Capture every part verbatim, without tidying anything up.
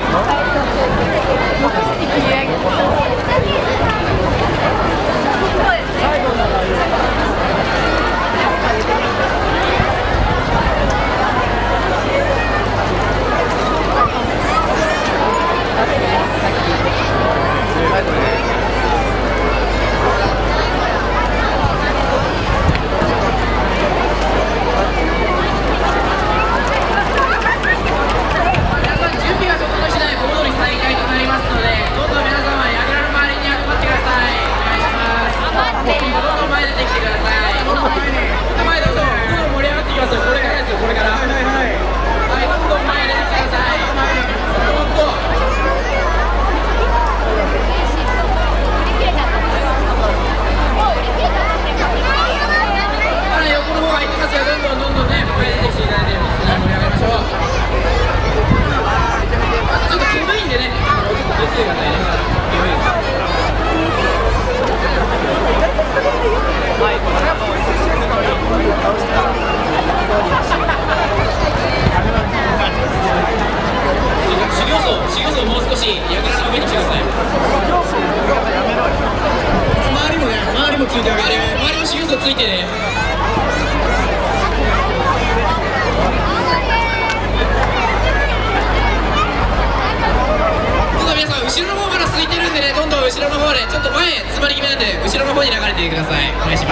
後ろの方でちょっと前詰まり気味なんで後ろの方に流れてください。お願いします。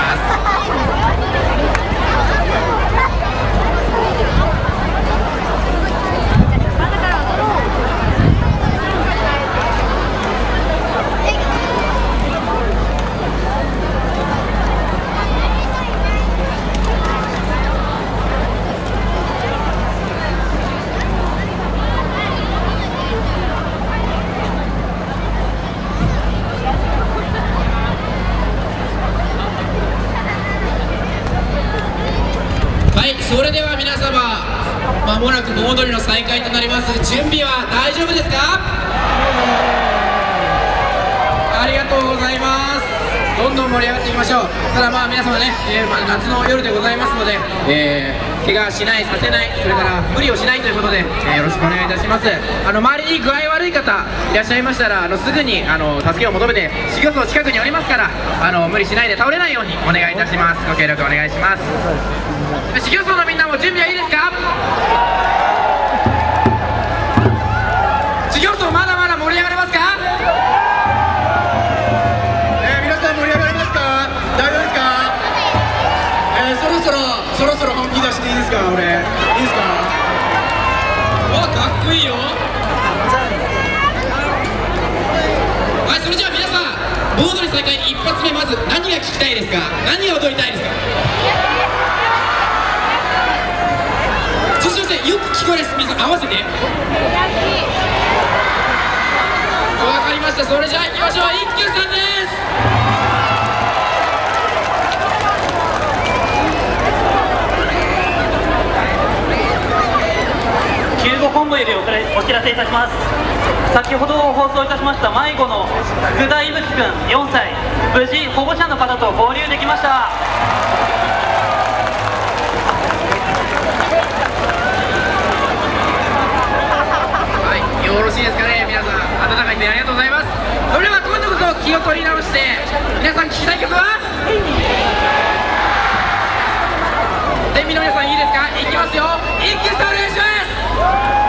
それでは皆様、まもなく盆踊りの再開となります。準備は大丈夫ですか？ありがとうございます。どんどん盛り上がっていきましょう。ただまあ皆様ね、えーまあ、夏の夜でございますので、えー、怪我しない、させない、それから無理をしないということで、えー、よろしくお願いいたします。あの周りに具合悪い方いらっしゃいましたら、あのすぐにあの助けを求めて修行僧近くにおりますから、あの無理しないで倒れないようにお願いいたします。ご協力お願いします。修行僧のみんなも準備はいいですか？修行僧まだまだ盛り上がれますか？ えー、皆さん盛り上がれますか？大丈夫ですか？えー、そろそろそろそろ本気出していいですか？俺いいですか？ わ、かっこいいよ。はい、それじゃあ皆さん、盆踊り再開一発目、まず何が聞きたいですか？何が踊りたいですか？よく聞こえます。皆さん合わせて。わかりました。それじゃあ行きましょう。一休さんです。 救護本部よりお知らせいたします。先ほど放送いたしました迷子の福田いぶきくんよんさい、無事保護者の方と合流できました。 よろしいですかね。皆さん温かい目ありがとうございます。それでは今度こそ気を取り直して、皆さん聞きたい曲は天秤の皆さんいいですか？いきますよ。一休さんお願いします。